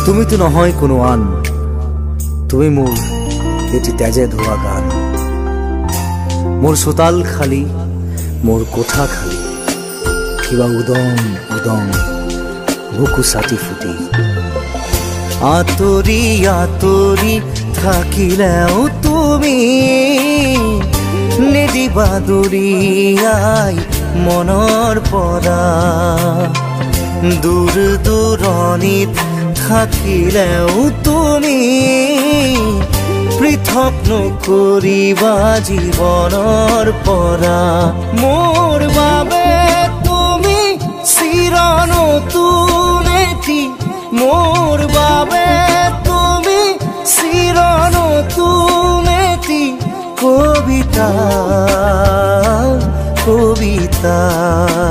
তুমিতো নহয় কোনো আন, তুমি মোৰ এটি তেজে ধোৱা গান। মোৰ চোতাল খালী, মোৰ কোঠা খালী, কিবা উদং উদং বুকু ছাতি ফুটি। আঁতৰি আঁতৰি থাকিলেও তুমি নিদিবা দূৰিয়াই মনৰ পৰা। দূৰ দূৰণিত থাকিলেও তুমি পৃথক নকৰিবা জীৱনৰ পৰা। মোৰ বাবে তুমি চিৰ নতুন এটি, মোৰ বাবে তুমি চিৰ নতুন এটি কবিতা কবিতা।